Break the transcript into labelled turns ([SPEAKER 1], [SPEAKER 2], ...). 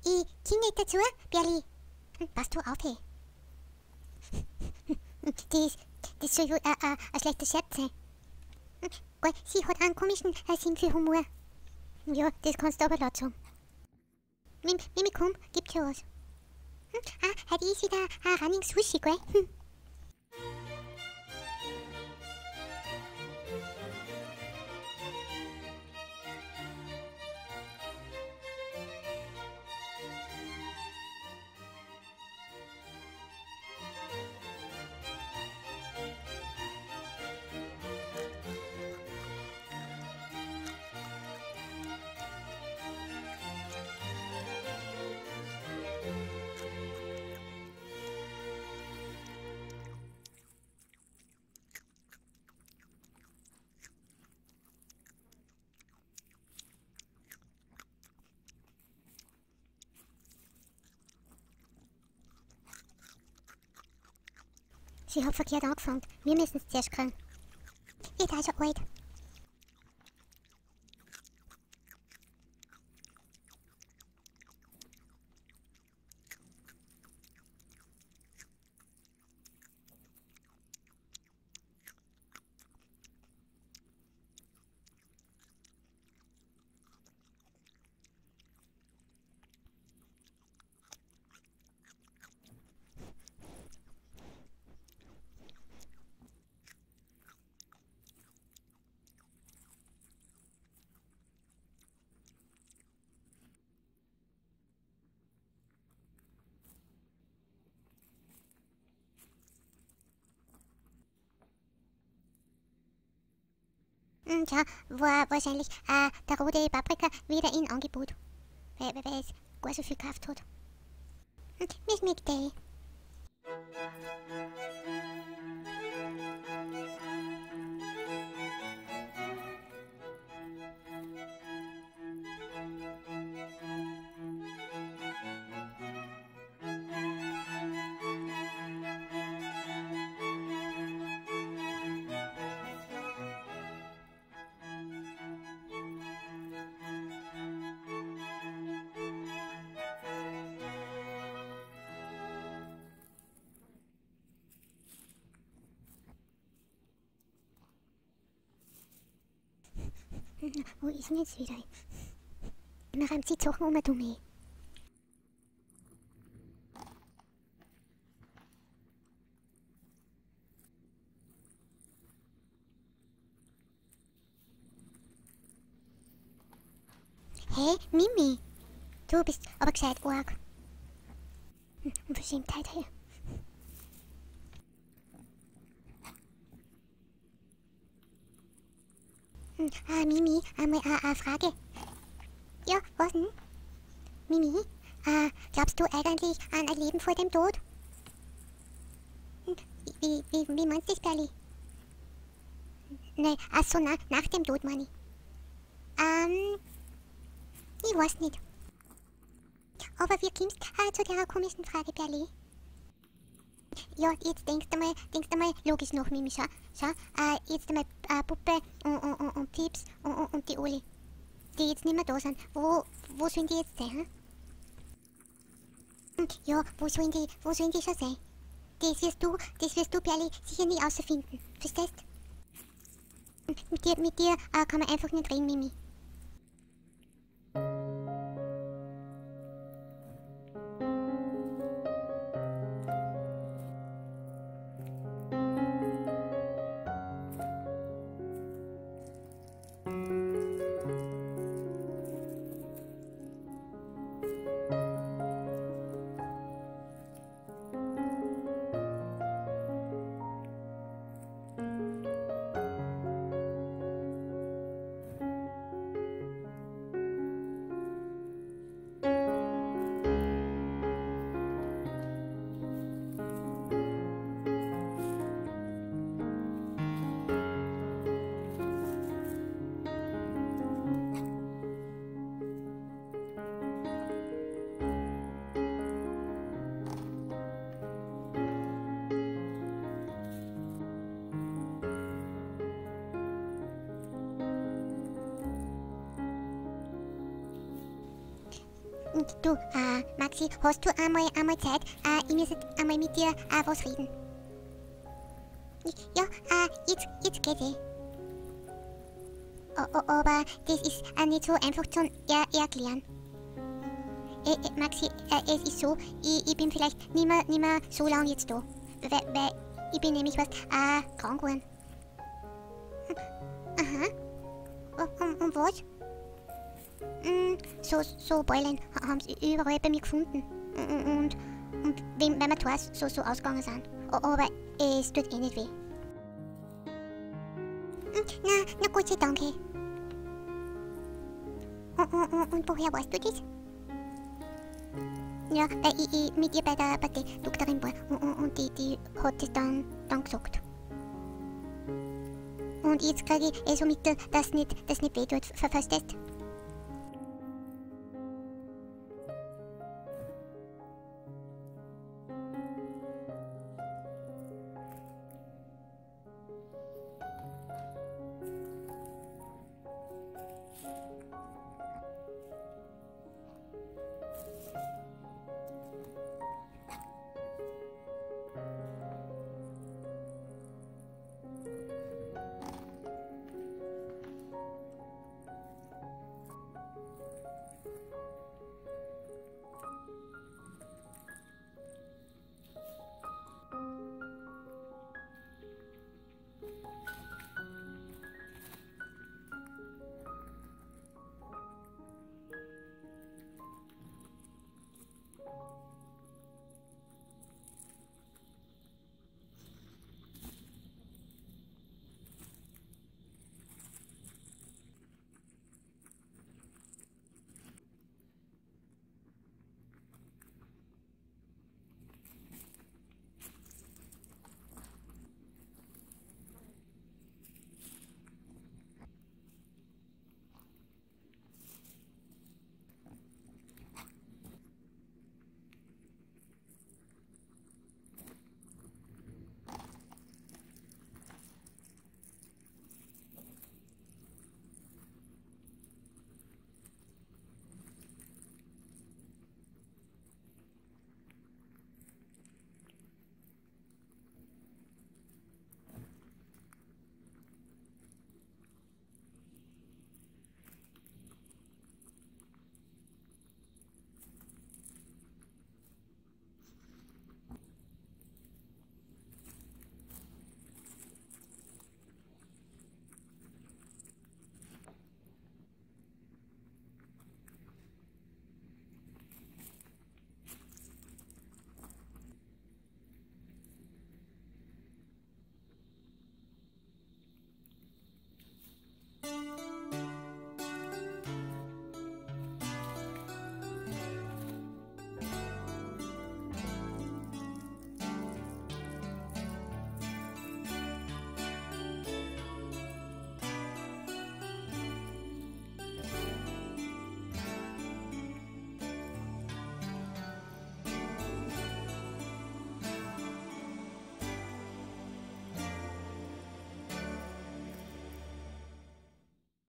[SPEAKER 1] Ich komm nicht dazu, Berli. Passt du auf, hey. Das soll wohl ein schlechter Scherz sein. Gell, sie hat einen komischen Sinn für Humor. Ja, das kannst du aber laut sagen. Mimi, komm, gibt schon was. Heute ist wieder ein Running Sushi, gell? Sie hat verkehrt angefangen. Wir müssen es zuerst kriegen. Ihr seid schon alt. Tja, war wahrscheinlich der rote Paprika wieder in Angebot. Weil es gar so viel gekauft hat. Mir schmeckt der. Wo ist denn jetzt wieder? Mir reimt sie die Sachen um, dumme. Hey, Mimi. Du bist aber gescheit arg. Unverschämtheit, hey. Mimi, einmal eine Frage. Ja, was denn? Mimi, glaubst du eigentlich an ein Leben vor dem Tod? Wie meinst du das, Berli? Nein, ach so, nach dem Tod, meine ich. Ich weiß nicht. Aber wie kommst du zu der komischen Frage, Berli? Ja, jetzt denkst du mal logisch nach, Mimi, schau. Jetzt einmal Puppe und Pips und die Oli, die jetzt nicht mehr da sind. Wo sollen die jetzt sein, Ja, wo sollen die schon sein? Das wirst du, Berli, sicher nie außerfinden. Verstehst? Mit dir kann man einfach nicht reden, Mimi. Du, Maxi, hast du einmal Zeit? Ich muss jetzt einmal mit dir was reden. Ja, jetzt geht's eh. Aber das ist nicht so einfach zu erklären. Maxi, es ist so, ich bin vielleicht nicht mehr so lange jetzt da. Weil ich bin nämlich krank geworden. Aha. Und was? So Beulen haben sie überall bei mir gefunden. Und wenn wir Tors so ausgegangen sind. Aber es tut eh nicht weh. Na Gott sei Dank. Und woher weißt du das? Ja, weil ich mit ihr bei der Doktorin war und die hat es dann gesagt. Und jetzt kriege ich so mit, dass nicht weh tut, verstehst du?